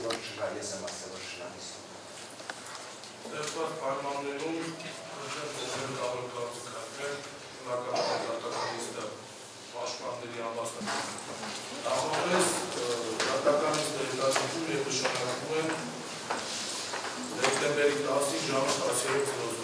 որ ես եմ ասել, որ շնանիստում։ Ստեղծված պայմաններում կարող կարգել շնականատականիստը պաշտպանների համաստան։ Նախապես շնականիստը հետաձգում և նշանակվում են դեկտեմբերի 10-ի ժամը 13:00